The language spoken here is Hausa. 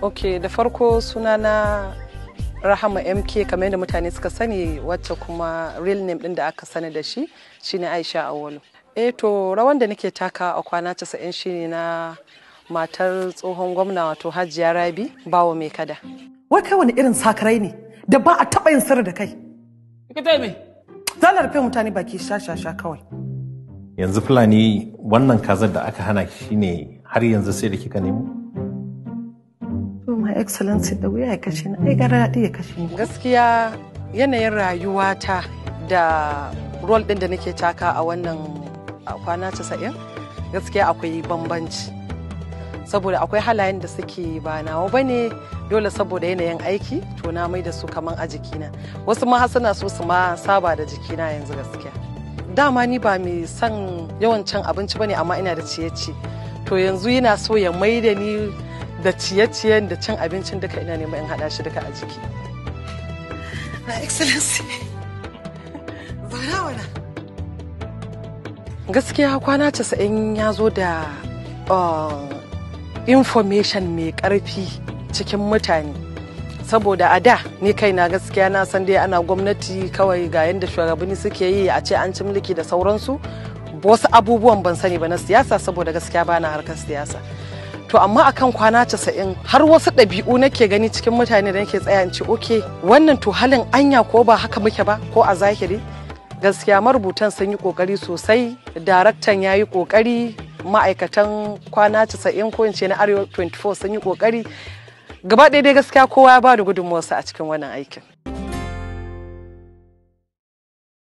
Ok, da farko sunana Rahama MK kamar yadda mutane suka sani, wacce kuma real name din da aka sani da shi shine Aisha Awolu. To rawan da nake taka a Kwana Casain shine na matar tsohon gwamna wato Hajiya Rabi Bawo Mai Kada. Wai kai wani irin sakarai ne da ba a taɓa yin sirri da kai? Kita me? Zan rufe mutane baki sha kawai. Yanzu Fulani wannan kazar da aka hana ki shine har yanzu sai da kika nemo? To my excellency da wuya ya kashe ni, ai gara ya kashe ni. Gaskiya yanayin rayuwata da role din da nake taka a wannan Kwana Casain gaskiya akwai bambanci. Saboda akwai halayen da suke ba nawa bane, dole saboda yanayin aiki to na mai da su kaman a jikina. Wasu ma suna so su ma saba da jikina yanzu gaskiya. Dama ni ba mai son yawan cin abinci bane, amma ina da ciye-ciye. To yanzu yana so ya mai da ni da ciye-ciyen da cin abincin duka ina neman in haɗa shi duka a jiki. Na excellency. Zauna wana. Gaskiya Kwana Casain ya zo da information mai ƙarfi cikin mutane. Saboda a da ni kaina gaskiya na san dai ana gwamnati kawai ga yanda shugabanni suke yi, a ce an ci mulki da sauransu. Wasu abubuwan ban sani ba na siyasa, saboda gaskiya ba na harkar siyasa. To amma akan Kwana Casain har wasu ɗabi'u nake gani cikin mutane da nake tsaya in ce okay, wannan to halin anya ko ba haka muke ba ko a zahiri. Gaskiya marubutan sun yi kokari sosai, daraktan ya yi kokari, ma'aikatan Kwana Casain ko in ce na Arewa 24 sun yi kokari. Gaba ɗaya dai gaskiya kowa ya ba da gudunmawarsa a cikin wannan aikin.